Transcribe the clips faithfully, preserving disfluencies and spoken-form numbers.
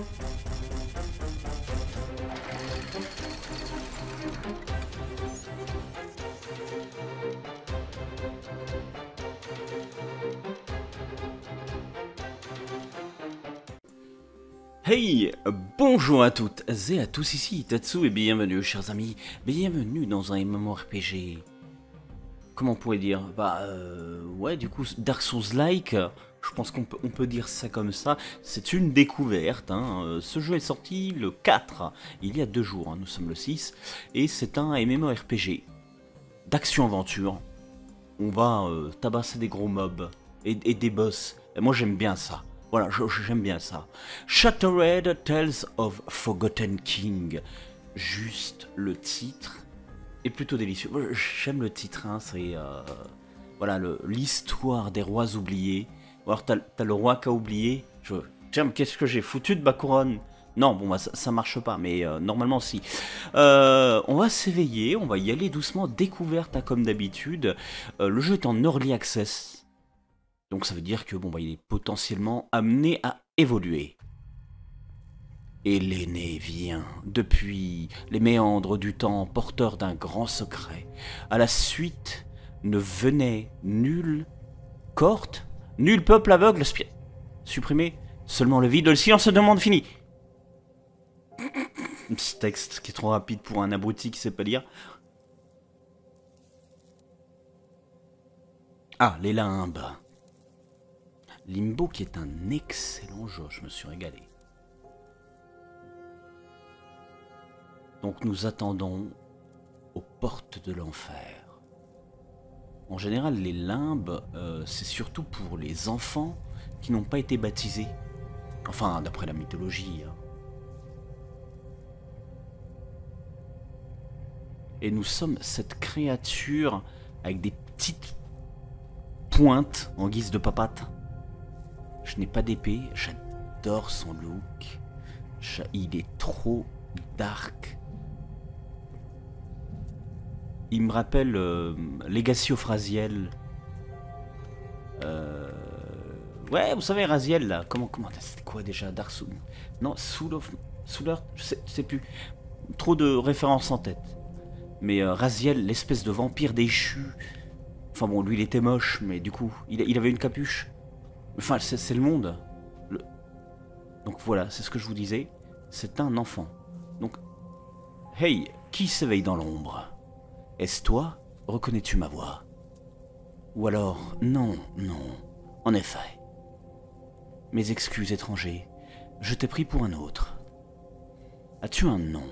Hey, bonjour à toutes et à tous, ici Tatsu et bienvenue chers amis, bienvenue dans un MMORPG. Comment on pourrait dire? Bah euh, ouais, du coup Dark Souls-like, je pense qu'on peut, on peut dire ça comme ça, c'est une découverte, hein. Ce jeu est sorti le quatre, il y a deux jours, hein. Nous sommes le six, et c'est un MMORPG d'action-aventure. On va euh, tabasser des gros mobs et, et des boss, et moi j'aime bien ça. Voilà, j'aime bien ça. Shattered Tales of Forgotten King. Juste le titre est plutôt délicieux. J'aime le titre, hein, c'est euh, voilà l'histoire des rois oubliés. Alors t'as as le roi qu'a oublié. Je... Tiens, qu'est-ce que j'ai foutu de ma couronne? Non, bon, bah, ça, ça marche pas, mais euh, normalement si. Euh, on va s'éveiller, on va y aller doucement, découverte, hein, comme d'habitude. Euh, le jeu est en early access. Donc ça veut dire que bon bah il est potentiellement amené à évoluer. Et l'aîné vient, depuis les méandres du temps, porteur d'un grand secret. À la suite ne venait nul corte, nul peuple aveugle, supprimé, seulement le vide, le silence de monde fini. Ce texte qui est trop rapide pour un abruti qui sait pas lire. Ah, les limbes. Limbo qui est un excellent jeu, je me suis régalé. Donc nous attendons aux portes de l'enfer. En général, les limbes, euh, c'est surtout pour les enfants qui n'ont pas été baptisés. Enfin, d'après la mythologie. Hein. Et nous sommes cette créature avec des petites pointes en guise de papate. Je n'ai pas d'épée, j'adore son look. Il est trop dark. Il me rappelle euh, Legacy of Raziel. Euh... Ouais, vous savez, Raziel, là. Comment, comment, c'était quoi déjà? Dark Soul? Non, Soul of... Soul je sais, je sais plus. Trop de références en tête. Mais euh, Raziel, l'espèce de vampire déchu. Enfin bon, lui, il était moche, mais du coup, il, il avait une capuche. Enfin, c'est le monde. Le... Donc voilà, c'est ce que je vous disais. C'est un enfant. Donc, hey, qui s'éveille dans l'ombre? Est-ce toi? Reconnais-tu ma voix? Ou alors, non, non, en effet. Mes excuses, étranger. Je t'ai pris pour un autre. As-tu un nom?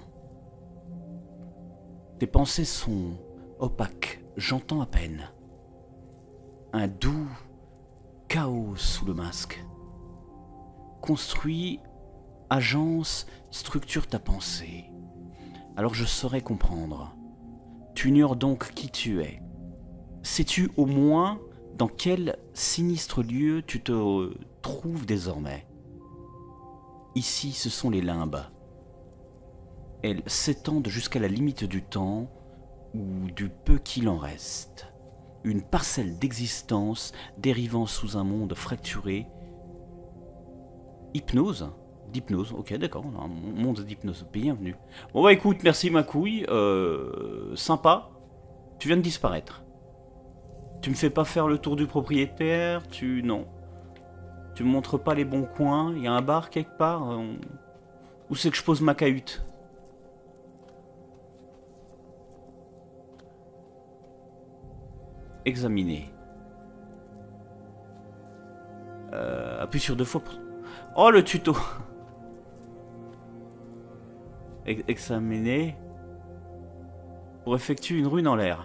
Tes pensées sont opaques, j'entends à peine. Un doux chaos sous le masque. Construit, agence, structure ta pensée. Alors je saurais comprendre. Tu ignores donc qui tu es. Sais-tu au moins dans quel sinistre lieu tu te trouves désormais? Ici, ce sont les limbes. Elles s'étendent jusqu'à la limite du temps, ou du peu qu'il en reste. Une parcelle d'existence dérivant sous un monde fracturé. Hypnose? D'hypnose, ok, d'accord, un monde d'hypnose, bienvenue. Bon bah écoute, merci ma couille, euh, sympa, tu viens de disparaître. Tu me fais pas faire le tour du propriétaire, tu... non. Tu me montres pas les bons coins, il y a un bar quelque part, on... Où c'est que je pose ma cahute? Examiner. Euh, appuie sur deux fois pour... Oh, le tuto. Examiner. Pour effectuer une rune en l'air.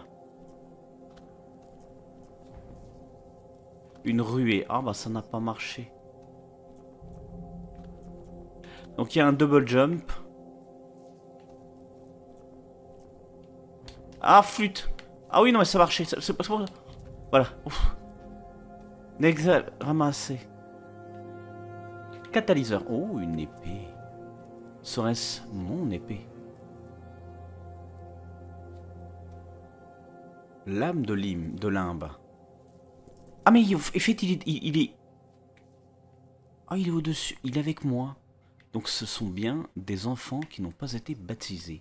Une ruée. Ah bah ça n'a pas marché. Donc il y a un double jump. Ah, flûte. Ah oui, non mais ça marchait. C'est pas ça. Voilà. Nexa ramassé. Catalyseur. Oh, une épée. Serait-ce mon épée? Lame de lime, de limbe. Ah mais en fait il est... Il, il est... Ah, il est au-dessus. Il est avec moi. Donc ce sont bien des enfants qui n'ont pas été baptisés.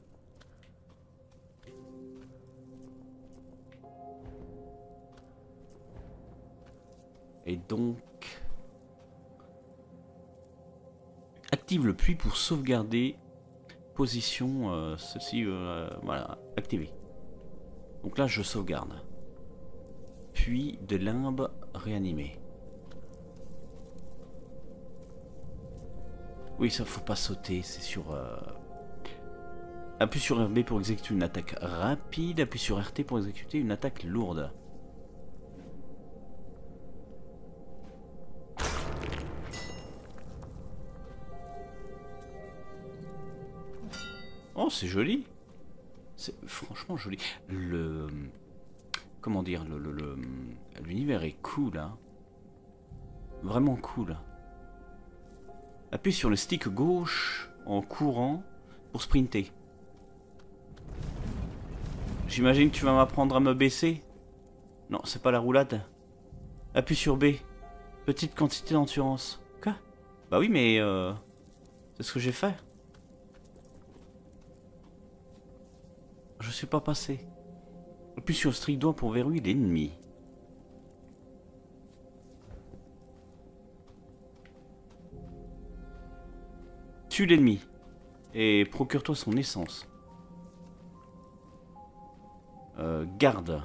Et donc... Active le puits pour sauvegarder. Position, euh, ceci, euh, voilà, activé. Donc là je sauvegarde. Puis de limbe réanimé. Oui, ça faut pas sauter, c'est sur... Euh... Appuie sur R B pour exécuter une attaque rapide, appuie sur R T pour exécuter une attaque lourde. Oh, c'est joli. C'est franchement joli. Le... Comment dire, le, le, le... l'univers est cool, hein. Vraiment cool. Appuie sur le stick gauche en courant pour sprinter. J'imagine que tu vas m'apprendre à me baisser. Non, c'est pas la roulade. Appuie sur B. Petite quantité d'endurance. Quoi? Bah oui, mais... Euh... C'est ce que j'ai fait. Je suis pas passé. Appuie sur le strict doigt pour verrouiller l'ennemi. Tue l'ennemi. Et procure-toi son essence. Euh, garde.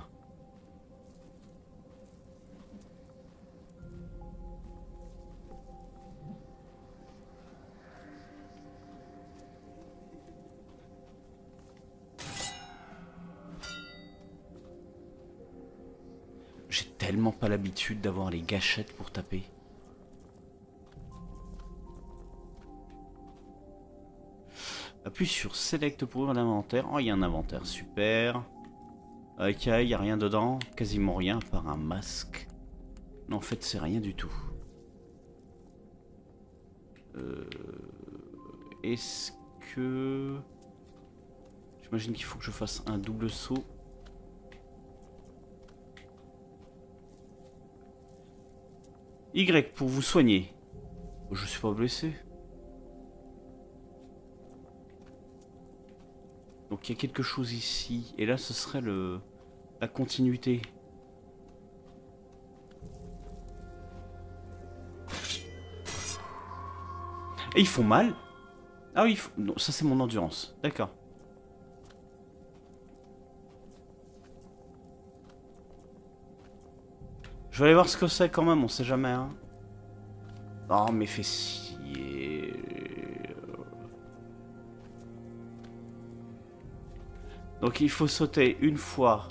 J'ai tellement pas l'habitude d'avoir les gâchettes pour taper. Appuie sur Select pour ouvrir l'inventaire. Oh, il y a un inventaire, super. Ok, il n'y a rien dedans. Quasiment rien, à part un masque. Non, en fait, c'est rien du tout. Euh... Est-ce que... J'imagine qu'il faut que je fasse un double saut. Y pour vous soigner. Je suis pas blessé. Donc il y a quelque chose ici. Et là ce serait le la continuité. Et ils font mal. Ah oui, font... non, ça c'est mon endurance. D'accord. Je vais aller voir ce que c'est quand même, on sait jamais, hein. Oh, mes fessiers. Donc il faut sauter une fois.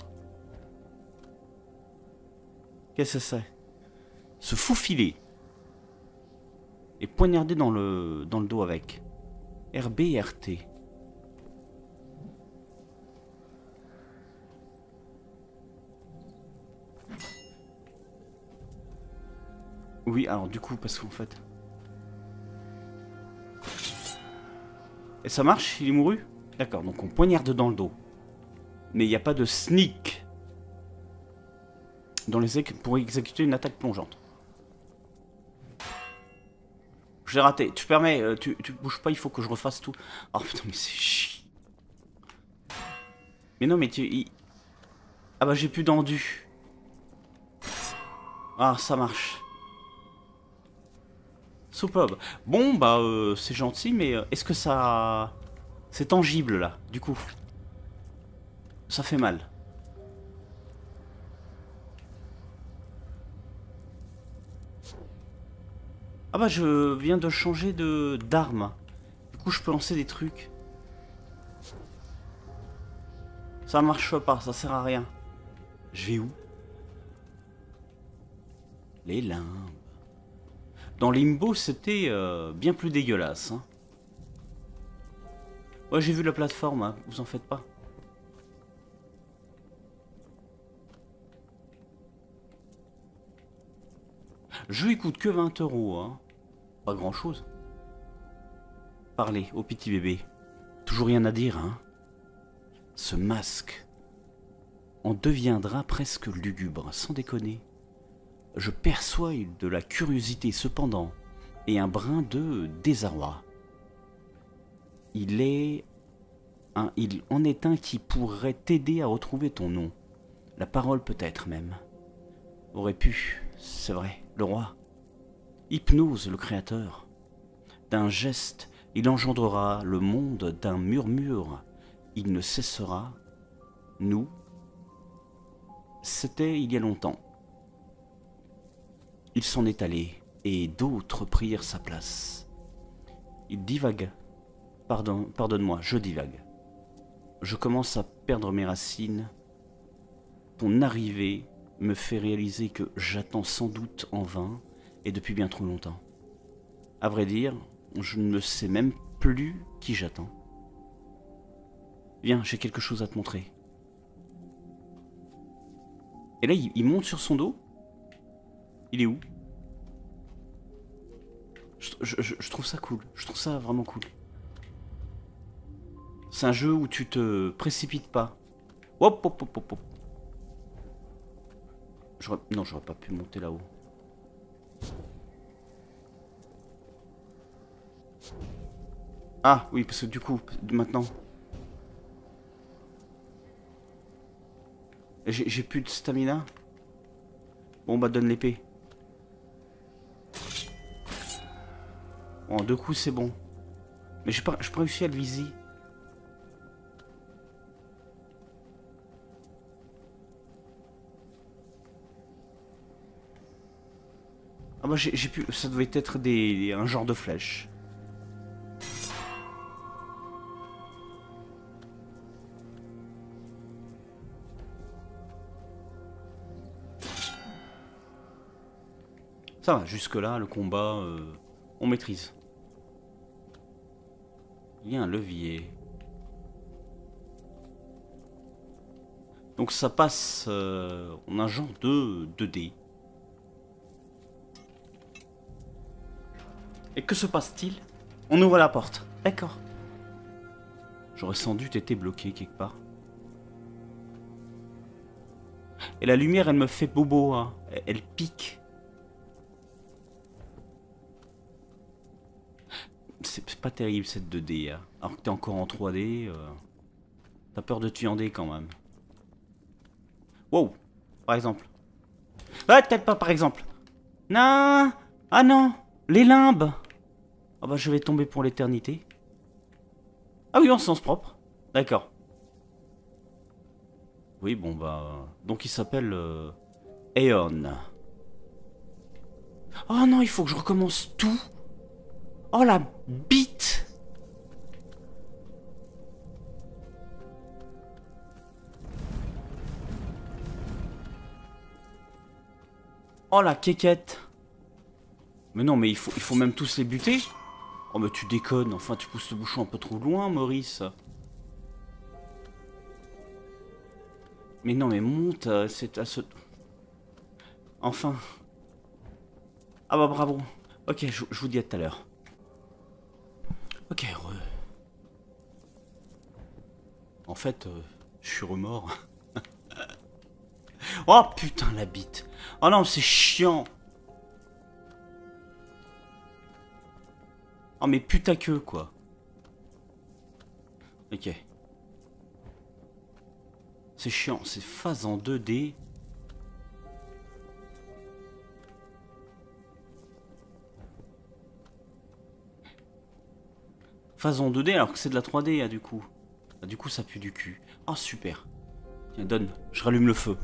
Qu'est-ce que c'est? Se faufiler. Et poignarder dans le, dans le dos avec. R B et R T. Oui, alors du coup, parce qu'en fait... Et ça marche? Il est mouru? D'accord, donc on poignarde dans le dos. Mais il n'y a pas de sneak dans les éc pour exécuter une attaque plongeante. Je l'ai raté. Tu permets, euh, tu, tu bouges pas, il faut que je refasse tout. Oh putain, mais c'est chiant. Mais non, mais tu... Il... Ah bah j'ai plus d'endu. Ah, ça marche. Superbe. Bon, bah, euh, c'est gentil, mais euh, est-ce que ça... C'est tangible, là, du coup. Ça fait mal. Ah bah, je viens de changer de d'arme. Du coup, je peux lancer des trucs. Ça marche pas, ça sert à rien. Je vais où? Les limbes. Dans Limbo, c'était euh, bien plus dégueulasse. Hein. Ouais, j'ai vu la plateforme, hein, vous en faites pas. Le jeu il coûte que vingt euros. Hein. Pas grand chose. Parlez au petit bébé. Toujours rien à dire, hein. Ce masque en deviendra presque lugubre, sans déconner. Je perçois de la curiosité cependant, et un brin de désarroi. Il est un, il en est un qui pourrait t'aider à retrouver ton nom. La parole peut-être même. Aurait pu, c'est vrai, le roi. Hypnose le créateur. D'un geste, il engendrera le monde, d'un murmure. Il ne cessera. Nous, c'était il y a longtemps. Il s'en est allé, et d'autres prirent sa place. Il divague. Pardon, pardonne-moi, je divague. Je commence à perdre mes racines. Ton arrivée me fait réaliser que j'attends sans doute en vain, et depuis bien trop longtemps. À vrai dire, je ne sais même plus qui j'attends. Viens, j'ai quelque chose à te montrer. Et là, il, il monte sur son dos. Il est où? je, je, je, je trouve ça cool. Je trouve ça vraiment cool. C'est un jeu où tu te précipites pas. Hop, hop, hop, hop, hop. Non, j'aurais pas pu monter là-haut. Ah, oui, parce que du coup, maintenant... J'ai plus de stamina. Bon, bah, donne l'épée. Bon, deux coups, c'est bon. Mais j'ai pas, j'ai pas réussi à le viser. Ah bah j'ai pu... Ça devait être des, un genre de flèche. Ça va, jusque là, le combat, euh, on maîtrise. Il y a un levier. Donc ça passe... Euh, on a un genre de deux D. Et que se passe-t-il? On ouvre la porte. D'accord. J'aurais sans doute été bloqué quelque part. Et la lumière, elle me fait bobo, hein. Elle, elle pique. C'est pas terrible cette deux D, hein. Alors que t'es encore en trois D. Euh, T'as peur de tuer en D quand même. Wow. Par exemple. Ah, peut-être pas par exemple. Non. Ah non. Les limbes. Ah bah je vais tomber pour l'éternité. Ah oui, en sens propre. D'accord. Oui, bon bah... Donc il s'appelle... Euh, Aeon. Oh non, il faut que je recommence tout. Oh la bite. Oh la quéquette. Mais non, mais il faut, il faut même tous les buter. Oh mais tu déconnes, enfin tu pousses le bouchon un peu trop loin, Maurice. Mais non, mais monte, c'est à ce... Enfin. Ah bah bravo. Ok, je, je vous dis à tout à l'heure. Ok, re... En fait, euh, je suis remords. Oh putain, la bite. Oh non, c'est chiant. Oh mais putain que quoi. Ok. C'est chiant, c'est phase en deux D. Phase en deux D alors que c'est de la trois D, ah, du coup. Ah, du coup, ça pue du cul. Oh, super. Tiens, donne, je rallume le feu.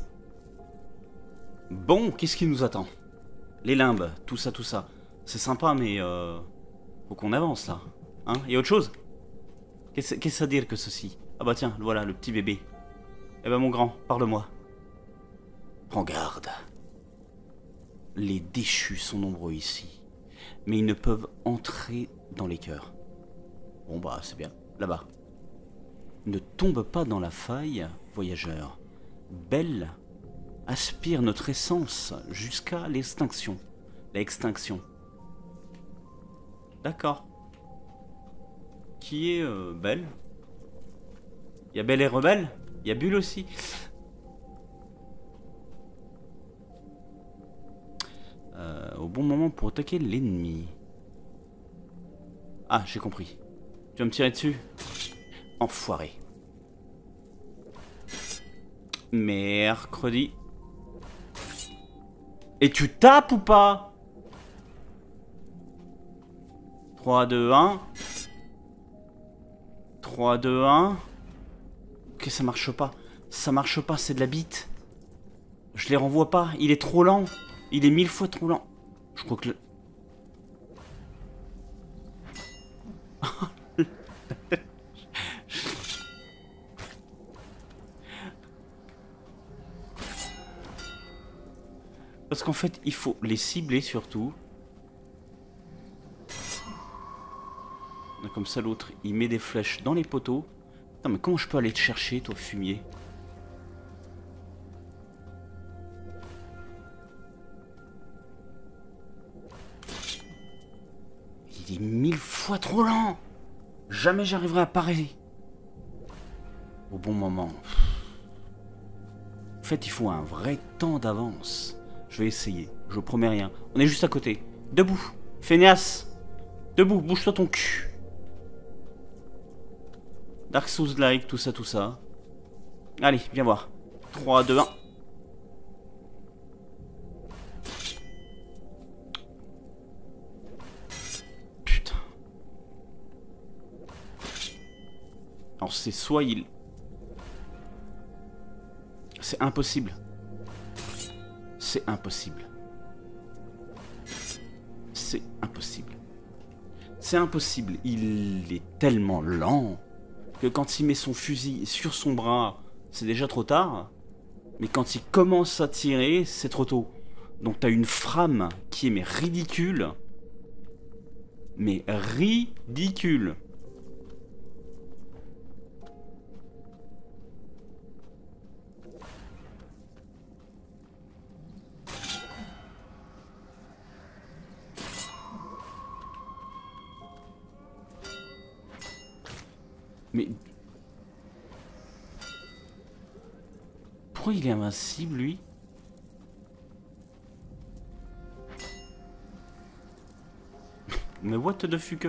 Bon, qu'est-ce qui nous attend? Les limbes, tout ça, tout ça. C'est sympa, mais euh, faut qu'on avance, là. Hein? Y a autre chose? Qu'est-ce qu'est-ce à dire que ceci? Ah bah tiens, voilà, le petit bébé. Eh ben, mon grand, parle-moi. Prends garde. Les déchus sont nombreux ici. Mais ils ne peuvent entrer dans les cœurs. Bon bah, c'est bien. Là-bas. Ne tombe pas dans la faille, voyageur. Belle aspire notre essence jusqu'à l'extinction. L'extinction. D'accord. Qui est euh, Belle? Il y a Belle et Rebelle? Il y a Bulle aussi. Euh, au bon moment pour attaquer l'ennemi. Ah, j'ai compris. Tu vas me tirer dessus? Enfoiré. Mercredi. Et tu tapes ou pas? trois, deux, un. trois, deux, un. Ok, ça marche pas. Ça marche pas, c'est de la bite. Je les renvoie pas. Il est trop lent. Il est mille fois trop lent. Je crois que le... Parce qu'en fait, il faut les cibler surtout. Comme ça, l'autre, il met des flèches dans les poteaux. Non, mais comment je peux aller te chercher, toi, fumier? Il est mille fois trop lent. Jamais j'arriverai à parer au bon moment. En fait, il faut un vrai temps d'avance. Je vais essayer, je promets rien. On est juste à côté. Debout, feignasse. Debout, bouge-toi ton cul. Dark Souls-like, tout ça, tout ça. Allez, viens voir. trois, deux, un. Putain. Alors c'est soit il... C'est impossible. C'est impossible. C'est impossible. C'est impossible. Il est tellement lent que quand il met son fusil sur son bras, c'est déjà trop tard. Mais quand il commence à tirer, c'est trop tôt. Donc t'as une frame qui est mais ridicule. Mais ridicule. Mais... Pourquoi il est invincible, lui? Mais what the fuck?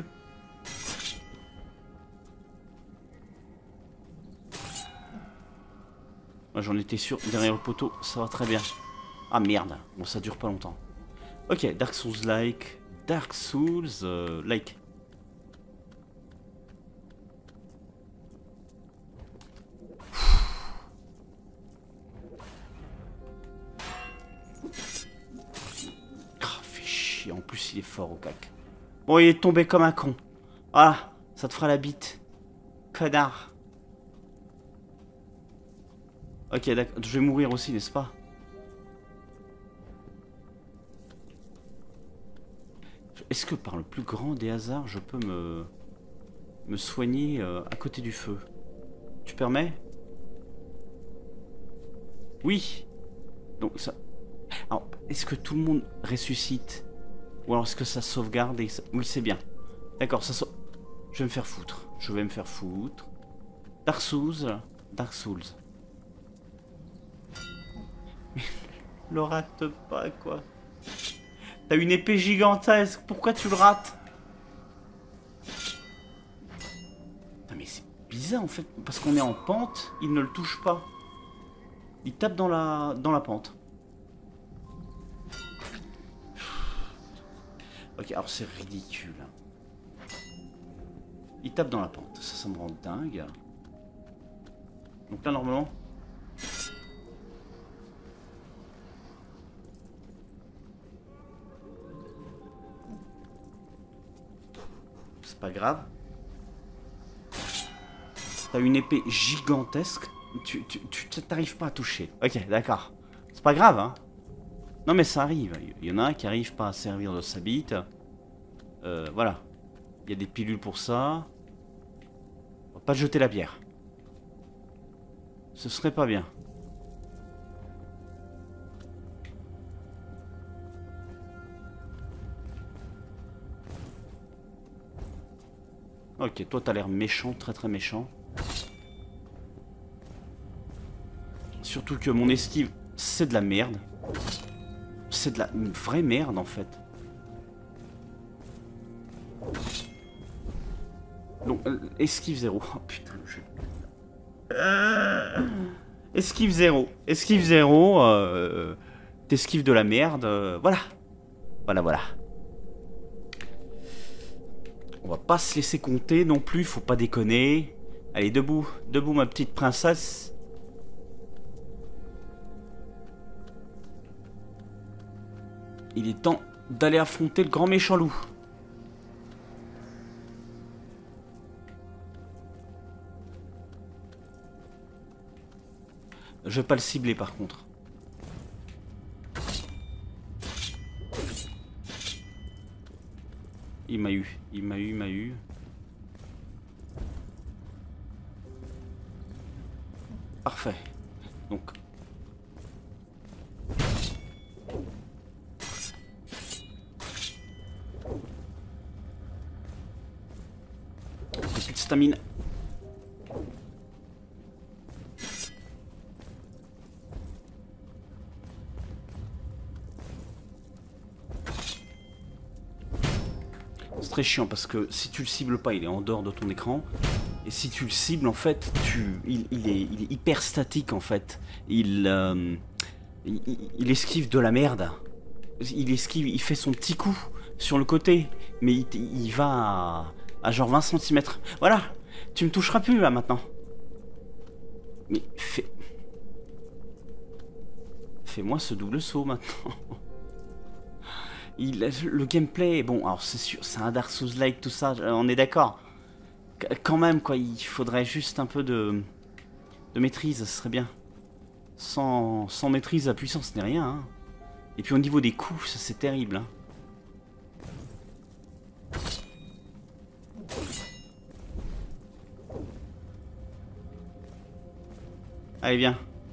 J'en étais sûr, derrière le poteau, ça va très bien. Ah merde, bon ça dure pas longtemps. Ok, Dark Souls-like, Dark Souls-like. Euh, like. En plus il est fort au cac. Bon, il est tombé comme un con. Voilà, ça te fera la bite. Connard. Ok, d'accord. Je vais mourir aussi, n'est-ce pas? Est-ce que par le plus grand des hasards, je peux me... me soigner euh, à côté du feu? Tu permets? Oui. Donc ça... Alors, est-ce que tout le monde ressuscite? Ou alors est-ce que ça sauvegarde et ça... Oui, c'est bien. D'accord, ça sauve... Je vais me faire foutre. Je vais me faire foutre. Dark Souls. Dark Souls. Le rate pas, quoi. T'as une épée gigantesque. Pourquoi tu le rates? Non, mais c'est bizarre, en fait. Parce qu'on est en pente, il ne le touche pas. Il tape dans la, dans la pente. Ok, alors c'est ridicule. Il tape dans la pente. Ça, ça me rend dingue. Donc là, normalement... C'est pas grave. T'as une épée gigantesque. Tu tu t'arrives pas à toucher. Ok, d'accord. C'est pas grave, hein. Non mais ça arrive, il y en a un qui arrive pas à servir de sa bite. Euh, voilà. Il y a des pilules pour ça. On va pas jeter la bière. Ce serait pas bien. Ok, toi t'as l'air méchant, très très méchant. Surtout que mon esquive, c'est de la merde. C'est de la une vraie merde en fait. Donc, euh, esquive zéro. Oh putain, je... Euh... Esquive zéro. Esquive zéro. Euh... T'esquives de la merde. Euh... Voilà. Voilà, voilà. On va pas se laisser compter non plus, faut pas déconner. Allez, debout. Debout, ma petite princesse. Il est temps d'aller affronter le grand méchant loup. Je vais pas le cibler par contre. Il m'a eu, il m'a eu, il m'a eu. Parfait. Donc. Petite stamina. C'est très chiant parce que si tu le cibles pas, il est en dehors de ton écran. Et si tu le cibles, en fait, tu, il, il, est, il est hyper statique en fait. Il, euh, il, il esquive de la merde. Il esquive, il fait son petit coup sur le côté. Mais il, il va à, à genre vingt centimètres. Voilà, tu me toucheras plus là maintenant. Mais fais... Fais-moi ce double saut maintenant. Il, le gameplay, bon, alors c'est sûr, c'est un Dark Souls-like, tout ça, on est d'accord. Quand même, quoi, il faudrait juste un peu de, de maîtrise, ce serait bien. Sans, sans maîtrise, la puissance n'est rien. Hein. Et puis au niveau des coups, ça c'est terrible. Hein. Allez, viens.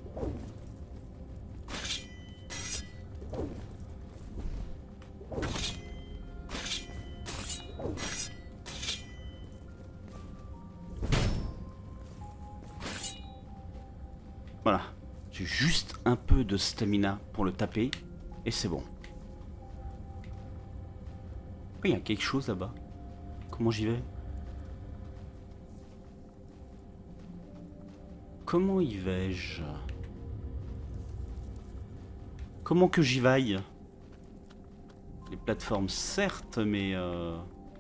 Voilà. J'ai juste un peu de stamina pour le taper. Et c'est bon. Il y a quelque chose là-bas. Comment j'y vais? Comment y vais-je? Comment que j'y vaille? Les plateformes, certes, mais... Euh...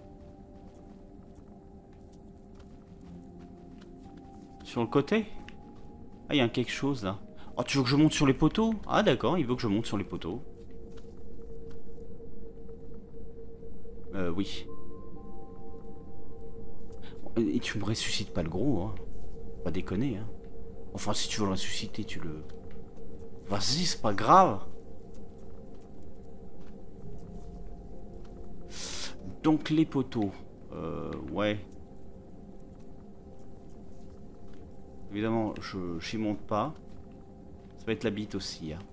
Sur le côté? Ah, il y a quelque chose là. Oh, tu veux que je monte sur les poteaux? Ah, d'accord, il veut que je monte sur les poteaux. Euh, oui. Et tu me ressuscites pas le gros, hein. Pas déconner, hein. Enfin, si tu veux le ressusciter, tu le... Vas-y, c'est pas grave. Donc, les poteaux. Euh, ouais. Évidemment, je n'y monte pas. Ça va être la bite aussi, hein.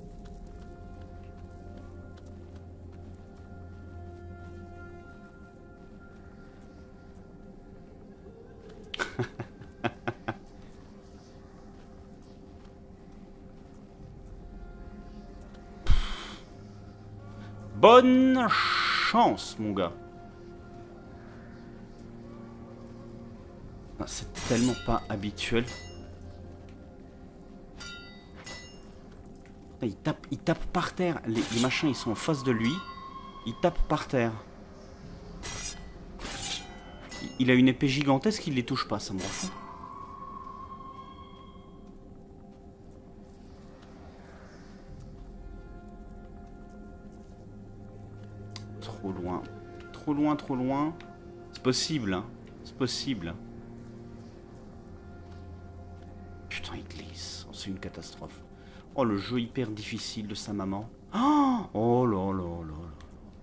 Bonne chance, mon gars. C'est tellement pas habituel. Il tape, il tape par terre. Les, les machins, ils sont en face de lui. Il tape par terre. Il, il a une épée gigantesque, il les touche pas, ça m'en fout. Trop loin. Trop loin, trop loin. C'est possible, hein. C'est possible. Putain, il glisse. Oh, c'est une catastrophe. Oh, le jeu hyper difficile de sa maman. Oh, oh là là là là.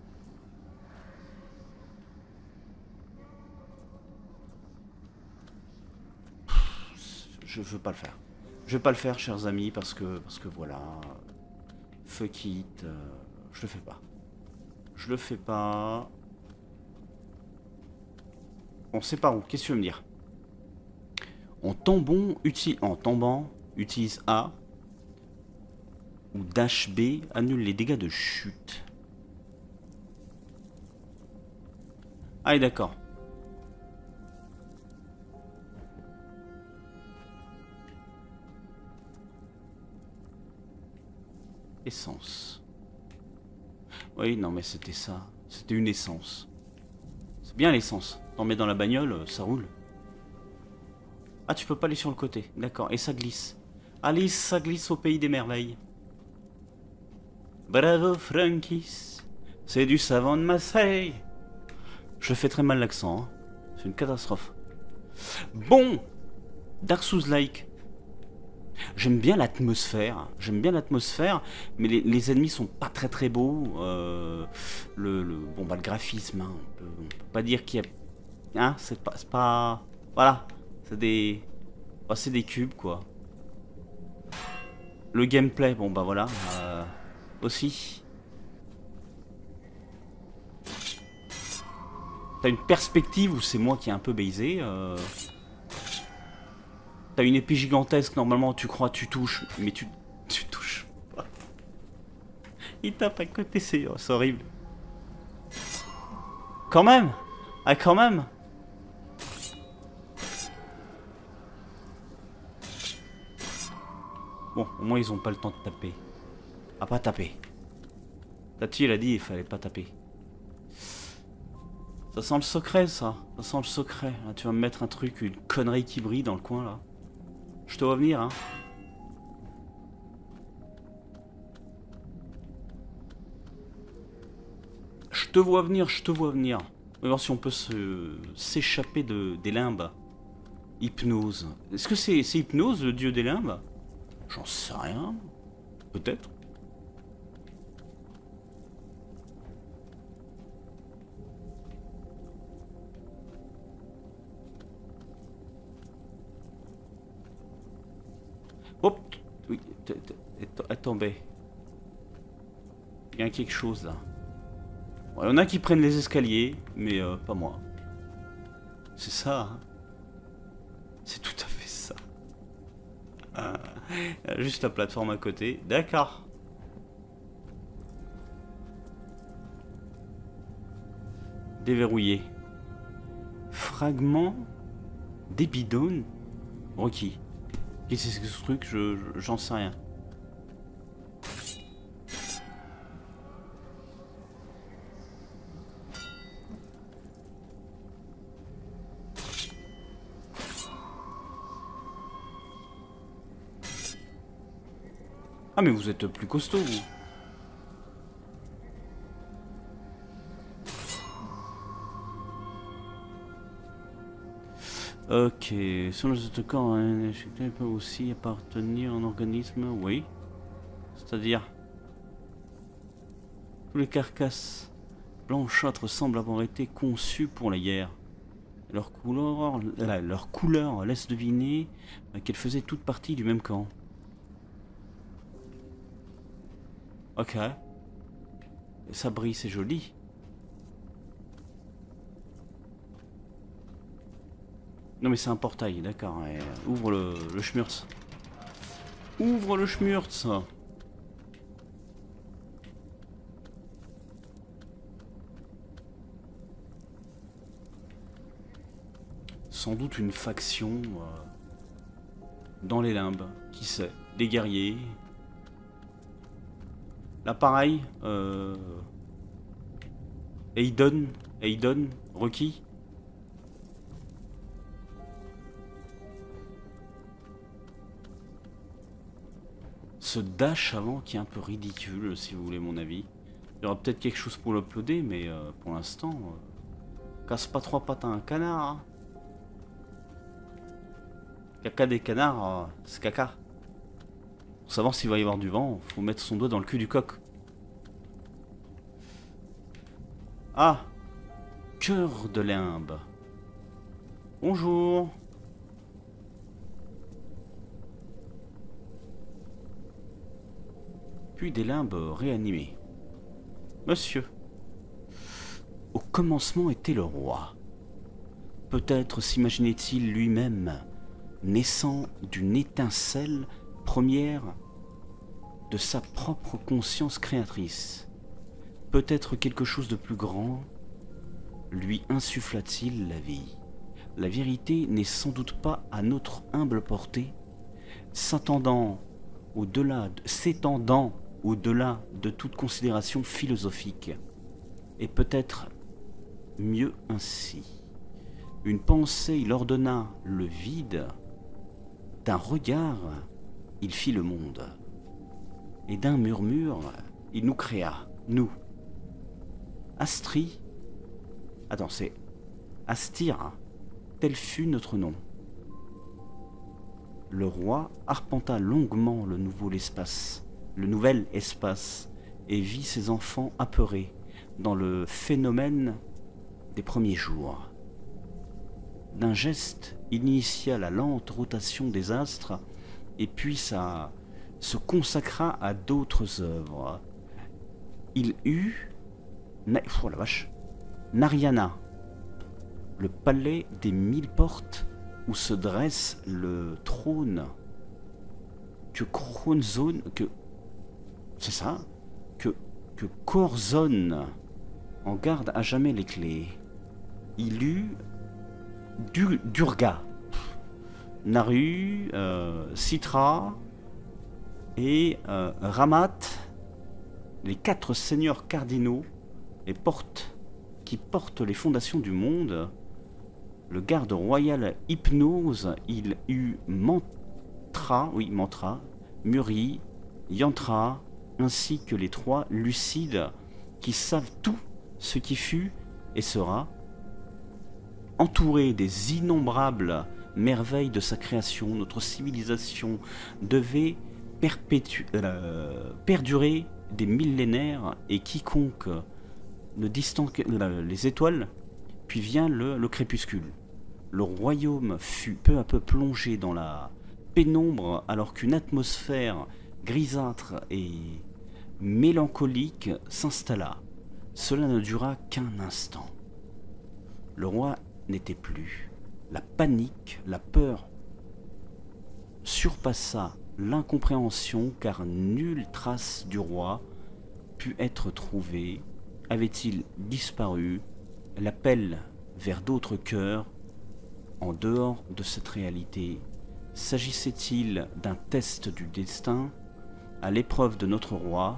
Je veux pas le faire. Je vais pas le faire, chers amis, parce que, parce que voilà. Fuck it. Euh, je le fais pas. Je le fais pas. On sait pas où. Qu'est-ce que tu veux me dire? En tombant, utilise, en tombant, utilise A. Ou dash B annule les dégâts de chute. Ah, d'accord. Essence. Oui, non mais c'était ça. C'était une essence. C'est bien l'essence. T'en mets dans la bagnole, ça roule. Ah, tu peux pas aller sur le côté. D'accord, et ça glisse. Allez, ça glisse au pays des merveilles. Bravo, Frankis. C'est du savant de Marseille. Je fais très mal l'accent. Hein. C'est une catastrophe. Bon, Dark Souls-like. J'aime bien l'atmosphère. J'aime bien l'atmosphère, mais les, les ennemis sont pas très très beaux. Euh, le, le, bon, bah, le graphisme, hein, on, peut, on peut pas dire qu'il y a... Hein, c'est pas, pas... Voilà. C'est des... Bah, c'est des cubes, quoi. Le gameplay, bon, bah voilà. Euh, aussi. T'as une perspective où c'est moi qui ai un peu baisé. Euh... T'as une épée gigantesque, normalement tu crois tu touches, mais tu, tu touches pas. Il tape à côté, c'est oh, horrible. Quand même. Ah quand même. Bon, au moins ils ont pas le temps de taper. Ah, pas taper. Tati elle a dit il fallait pas taper. Ça sent le secret, ça. Ça sent le secret. Là, tu vas me mettre un truc, une connerie qui brille dans le coin, là. Je te vois venir, hein. Je te vois venir, je te vois venir. On va voir si on peut se s'échapper de, des limbes. Hypnose. Est-ce que c'est c'est Hypnose, le dieu des limbes? J'en sais rien. Peut-être. Hop, oui, elle tombée. Il y a quelque chose là. Il y en a qui prennent les escaliers, mais euh, pas moi. C'est ça. Hein. C'est tout à fait ça. Ah, juste la plateforme à côté. D'accord. Déverrouillé. Fragment des bidons. Rocky. Qu'est-ce que c'est ce truc? Je, j'en sais rien. Ah mais vous êtes plus costaud vous. Ok, selon les attaquants, un échec peut aussi appartenir à un organisme, oui. C'est-à-dire, tous les carcasses blanchâtres semblent avoir été conçues pour la guerre. Leur couleur, leur couleur laisse deviner qu'elles faisaient toutes partie du même camp. Ok. Et ça brille, c'est joli. Non mais c'est un portail, d'accord. Ouvre le, le schmurz. Ouvre le schmurz. Sans doute une faction euh, dans les limbes. Qui sait? Des guerriers. Là pareil. Euh, Aiden. Aiden. Rocky. Ce dash avant qui est un peu ridicule, si vous voulez mon avis. Il y aura peut-être quelque chose pour l'uploader, mais euh, pour l'instant, euh, casse pas trois pattes à un canard. Hein. Caca des canards, euh, c'est caca. Pour savoir s'il va y avoir du vent, faut mettre son doigt dans le cul du coq. Ah, cœur de limbe. Bonjour. Puis des limbes réanimées. Monsieur. Au commencement était le roi. Peut-être s'imaginait-il lui-même naissant d'une étincelle première de sa propre conscience créatrice. Peut-être quelque chose de plus grand lui insuffla-t-il la vie. La vérité n'est sans doute pas à notre humble portée, s'attendant au-delà, de, s'étendant au-delà de toute considération philosophique. Et peut-être mieux ainsi. Une pensée, il ordonna le vide. D'un regard, il fit le monde. Et d'un murmure, il nous créa, nous. Astri, attends, c'est Astir, tel fut notre nom. Le roi arpenta longuement le nouveau l'espace, le nouvel espace, et vit ses enfants apeurés dans le phénomène des premiers jours. D'un geste, il initia la lente rotation des astres, et puis ça se consacra à d'autres œuvres. Il eut, Na... oh la vache, Narayana, le palais des mille portes où se dresse le trône que Corzon, que c'est ça, que que Corzon en garde à jamais les clés. Il eut du, Durga, Naru, euh, Citra et euh, Ramat, les quatre seigneurs cardinaux et portes qui portent les fondations du monde. Le garde royal Hypnose, il eut Mantra, oui Mantra, Muri, Yantra, ainsi que les trois lucides qui savent tout ce qui fut et sera, entouré des innombrables merveilles de sa création. Notre civilisation devait perpétu euh, perdurer des millénaires, et quiconque ne distingue euh, les étoiles, puis vient le, le crépuscule. Le royaume fut peu à peu plongé dans la pénombre, alors qu'une atmosphère grisâtre et mélancolique s'installa. Cela ne dura qu'un instant. Le roi n'était plus. La panique, la peur surpassa l'incompréhension, car nulle trace du roi put être trouvée. Avait-il disparu? L'appel vers d'autres cœurs en dehors de cette réalité? S'agissait-il d'un test du destin à l'épreuve de notre roi?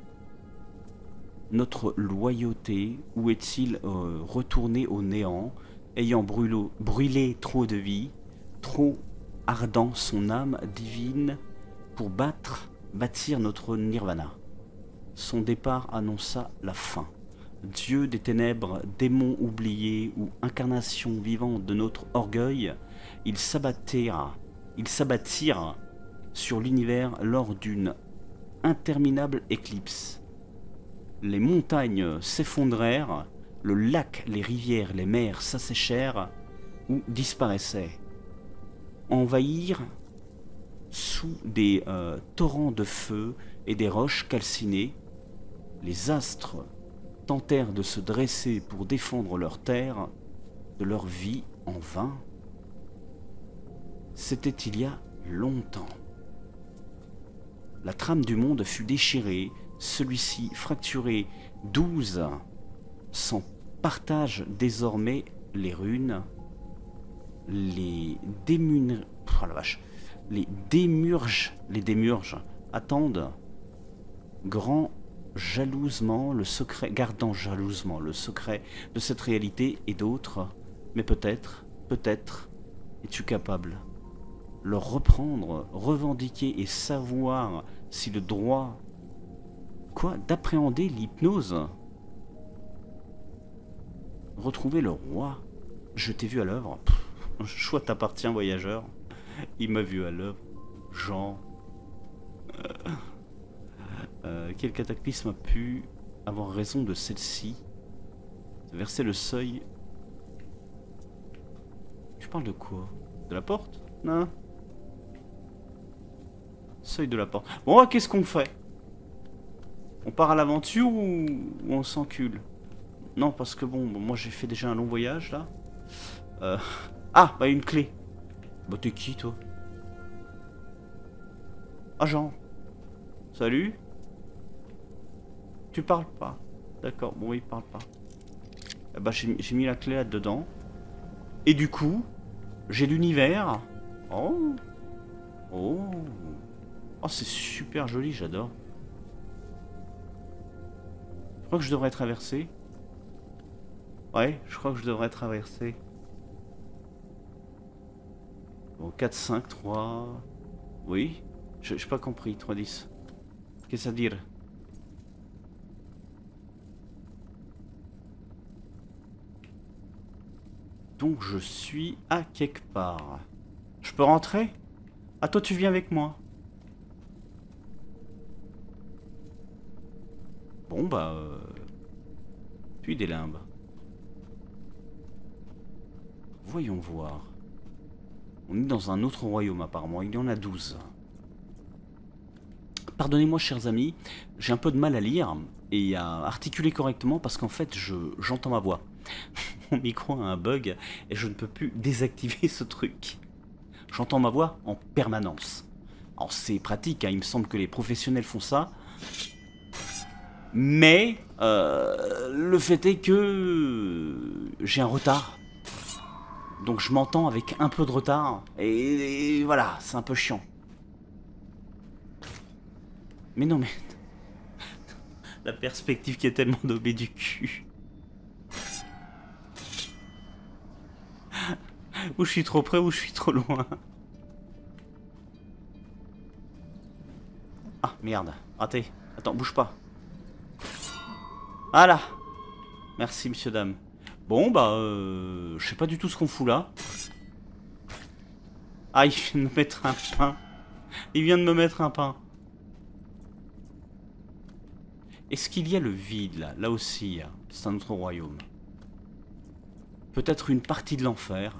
Notre loyauté, où est-il euh, retourné au néant, ayant brûlé, brûlé trop de vie, trop ardent son âme divine pour battre, bâtir notre nirvana? Son départ annonça la fin. Dieu des ténèbres, démon oublié ou incarnation vivante de notre orgueil, ils s'abattirent, ils s'abattirent sur l'univers lors d'une interminable éclipse. Les montagnes s'effondrèrent, le lac, les rivières, les mers s'asséchèrent ou disparaissaient. Envahirent sous des euh, torrents de feu et des roches calcinées. Les astres tentèrent de se dresser pour défendre leur terre de leur vie en vain. C'était il y a longtemps. La trame du monde fut déchirée, celui-ci fracturé, douze s'en partagent désormais les runes. Les démun... oh la vache. Les démurges, les démurges attendent grand jalousement le secret, gardant jalousement le secret de cette réalité et d'autres. Mais peut-être, peut-être, es-tu capable leur reprendre, revendiquer et savoir si le droit, quoi, d'appréhender l'hypnose, retrouver le roi. Je t'ai vu à l'œuvre. Choix t'appartient, voyageur. Il m'a vu à l'œuvre. Jean. Euh, euh, quel cataclysme a pu avoir raison de celle-ci? Verser le seuil. Tu parles de quoi? De la porte? Non. Seuil de la porte. Bon, qu'est-ce qu'on fait? On part à l'aventure ou... ou on s'encule? Non, parce que bon, moi j'ai fait déjà un long voyage là. Euh... Ah, bah une clé. Bah t'es qui toi? Ah Jean. Salut. Tu parles pas. D'accord, bon il parle pas. Eh bah j'ai mis la clé là-dedans. Et du coup, j'ai l'univers. Oh. Oh. Oh c'est super joli, j'adore. crois que je devrais traverser. Ouais, je crois que je devrais traverser. Bon, quatre, cinq, trois... Oui. Je n'ai pas compris, trois, dix. Qu'est-ce que ça veut dire? Donc je suis à quelque part. Je peux rentrer? Ah, toi tu viens avec moi. Bon bah... Euh... Puis des limbes. Voyons voir. On est dans un autre royaume apparemment, il y en a douze. Pardonnez-moi chers amis, j'ai un peu de mal à lire et à articuler correctement parce qu'en fait je j'entends ma voix. Mon micro a un bug et je ne peux plus désactiver ce truc. J'entends ma voix en permanence. Alors c'est pratique, hein, il me semble que les professionnels font ça. Mais euh, le fait est que j'ai un retard. Donc je m'entends avec un peu de retard. Et, et voilà, c'est un peu chiant. Mais non mais... La perspective qui est tellement daubée du cul. Ou je suis trop près ou je suis trop loin. Ah merde, raté. Attends, bouge pas. Voilà. Merci monsieur dame. Bon bah euh, je sais pas du tout ce qu'on fout là. Ah il vient de me mettre un pain. Il vient de me mettre un pain. Est-ce qu'il y a le vide là? Là aussi, c'est un autre royaume. Peut-être une partie de l'enfer.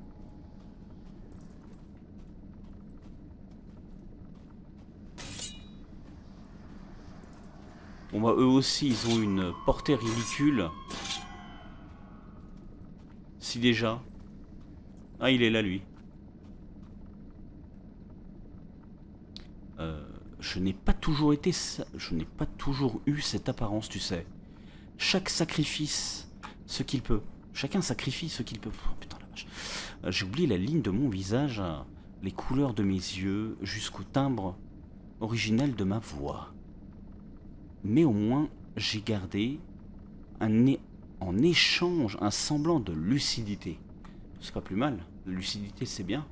Bon bah eux aussi ils ont une portée ridicule. Si déjà. Ah il est là lui. Euh, je n'ai pas toujours été... Je n'ai pas toujours eu cette apparence tu sais. Chaque sacrifice ce qu'il peut. Chacun sacrifie ce qu'il peut. Oh, putain la vache. Euh, J'ai oublié la ligne de mon visage. Les couleurs de mes yeux jusqu'au timbre originel de ma voix. Mais au moins, j'ai gardé un é en échange un semblant de lucidité. C'est pas plus mal. La lucidité, c'est bien.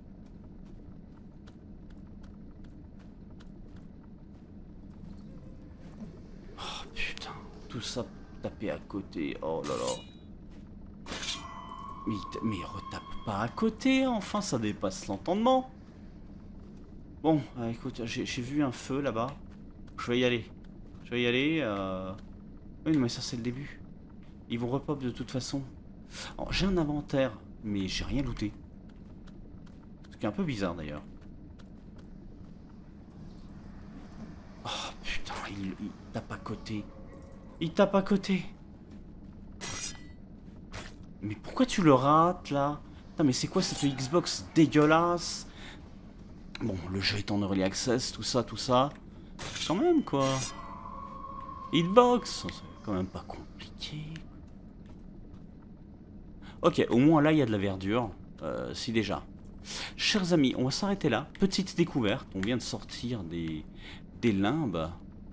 Oh putain, tout ça tapé à côté. Oh là là. Mais, mais retape pas à côté, enfin, ça dépasse l'entendement. Bon, euh, écoute, j'ai vu un feu là-bas. Je vais y aller. Je vais y aller. Euh... Oui, non, mais ça, c'est le début. Ils vont repop de toute façon. J'ai un inventaire, mais j'ai rien looté. Ce qui est un peu bizarre d'ailleurs. Oh putain, il, il tape à côté. Il tape à côté. Mais pourquoi tu le rates là? Putain, mais c'est quoi cette Xbox dégueulasse? Bon, le jeu est en early access, tout ça, tout ça. Quand même quoi. Hitbox, c'est quand même pas compliqué. Ok, au moins là il y a de la verdure. Euh, si déjà. Chers amis, on va s'arrêter là. Petite découverte, on vient de sortir des, des limbes.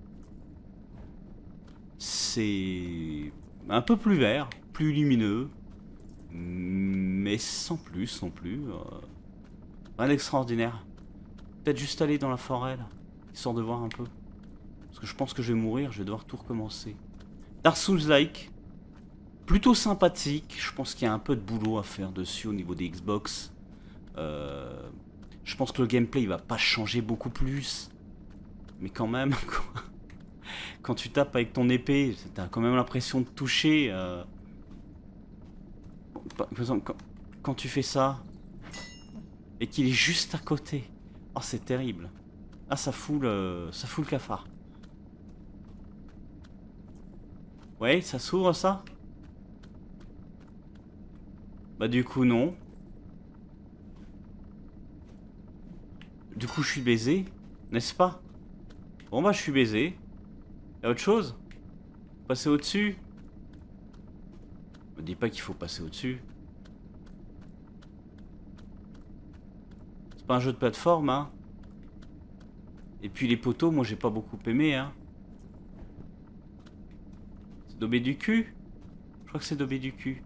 C'est un peu plus vert, plus lumineux. Mais sans plus non plus. Euh, rien d'extraordinaire. Peut-être juste aller dans la forêt là, histoire de voir un peu. Parce que je pense que je vais mourir, je vais devoir tout recommencer. Dark Souls-like. Plutôt sympathique. Je pense qu'il y a un peu de boulot à faire dessus au niveau des Xbox. Euh, je pense que le gameplay il va pas changer beaucoup plus. Mais quand même, quoi. Quand tu tapes avec ton épée, t'as quand même l'impression de toucher. Euh... Par exemple, quand, quand tu fais ça, et qu'il est juste à côté. Oh, c'est terrible. Ah, ça fout le, ça fout le cafard. Ouais, ça s'ouvre ça? Bah du coup non. Du coup je suis baisé, n'est-ce pas? Bon bah je suis baisé. Y'a autre chose? Passer au-dessus? Me dis pas qu'il faut passer au-dessus. C'est pas un jeu de plateforme, hein. Et puis les poteaux, moi j'ai pas beaucoup aimé, hein. C'est Dobé du cul? Je crois que c'est Dobé du cul.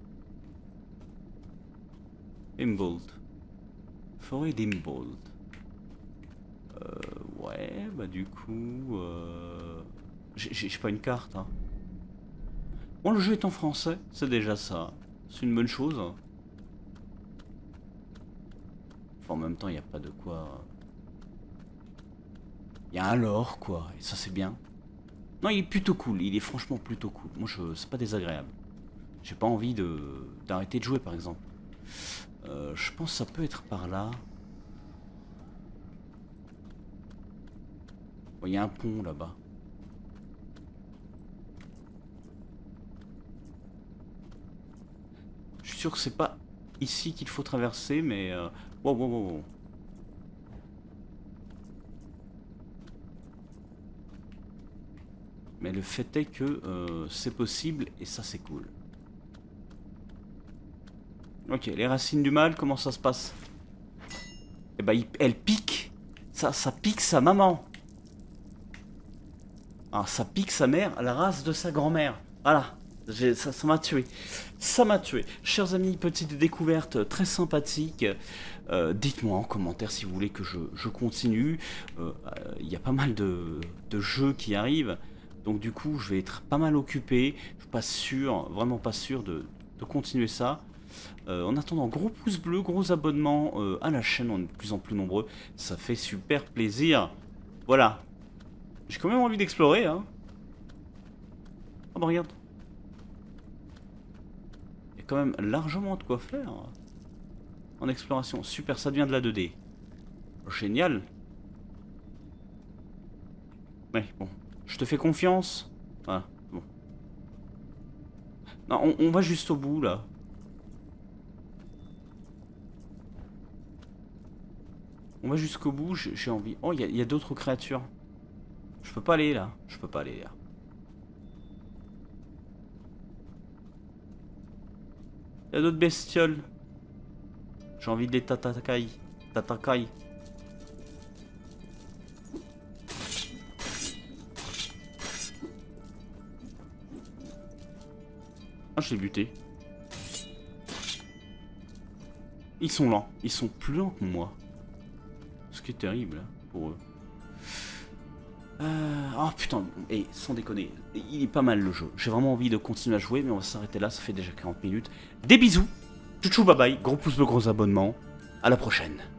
Imbold. Forêt d'Imbold. Euh, ouais, bah du coup... Euh... J'ai pas une carte, hein. Bon, le jeu est en français, c'est déjà ça. C'est une bonne chose. Enfin, en même temps, il n'y a pas de quoi... Il y a un lore, quoi, et ça c'est bien. Non, il est plutôt cool, il est franchement plutôt cool. Moi, je... c'est pas désagréable. J'ai pas envie de d'arrêter de jouer, par exemple. Euh, je pense que ça peut être par là. Bon, il y a un pont là-bas. Je suis sûr que c'est pas ici qu'il faut traverser, mais... Euh... Wow, wow, wow, wow. Mais le fait est que euh, c'est possible, et ça c'est cool. Ok, les racines du mal, comment ça se passe? Eh ben, il, elle pique. Ça, ça pique sa maman. Ah, ça pique sa mère, la race de sa grand-mère. Voilà, ça m'a tué. Ça m'a tué. Chers amis, petite découverte très sympathique. Euh, Dites-moi en commentaire si vous voulez que je, je continue. Il euh, euh, y a pas mal de, de jeux qui arrivent. Donc du coup, je vais être pas mal occupé. Je suis pas sûr, vraiment pas sûr de, de continuer ça. Euh, en attendant, gros pouce bleu, gros abonnement euh, à la chaîne, on est de plus en plus nombreux. Ça fait super plaisir. Voilà. J'ai quand même envie d'explorer, hein. Oh bah regarde. Il y a quand même largement de quoi faire. En exploration. Super, ça devient de la deux D. Génial. Ouais, bon. Je te fais confiance. Voilà, bon. Non, on, on va juste au bout, là. On va jusqu'au bout, j'ai envie... Oh, il y a, a d'autres créatures. Je peux pas aller, là. Je peux pas aller, là. Il y a d'autres bestioles. J'ai envie de les tatakai. Tatakai. Ah, je l'ai buté. Ils sont lents. Ils sont plus lents que moi. Ce qui est terrible hein, pour eux. Euh... Oh putain, et sans déconner, il est pas mal le jeu. J'ai vraiment envie de continuer à jouer, mais on va s'arrêter là, ça fait déjà quarante minutes. Des bisous, tchou tchou bye bye, gros pouce bleu, gros abonnement, à la prochaine.